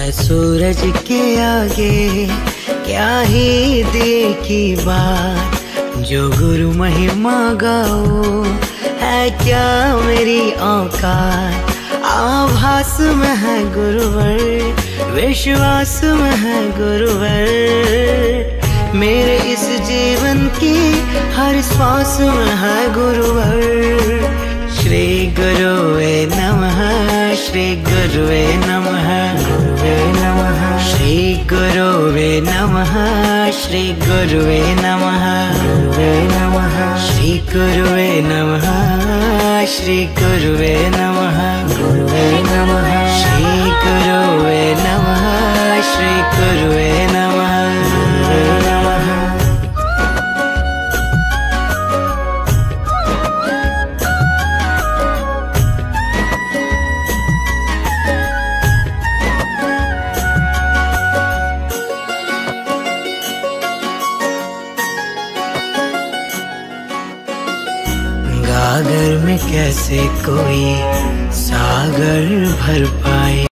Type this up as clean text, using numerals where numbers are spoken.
मैं सूरज के आगे क्या ही दिए की बात, जो गुरु महिमा गाओ है क्या मेरी औकात। आभास में है गुरुवर, विश्वास में है गुरुवर, मेरे इस जीवन की हर श्वास में है गुरुवर। श्री गुरुवे नमः, श्री गुरुवे नमः, गुरुवे नमः, श्री गुरुवे नमः, श्री गुरुवे नमः, गुरुवे नमः, श्री गुरुवे नमः, श्री गुरुवे नमः, गुरुवे नमः, श्री गुरुवे नमः, श्री गुरुवे नमः, गुरुवे नमः। गागर में कैसे कोई सागर भर पाए।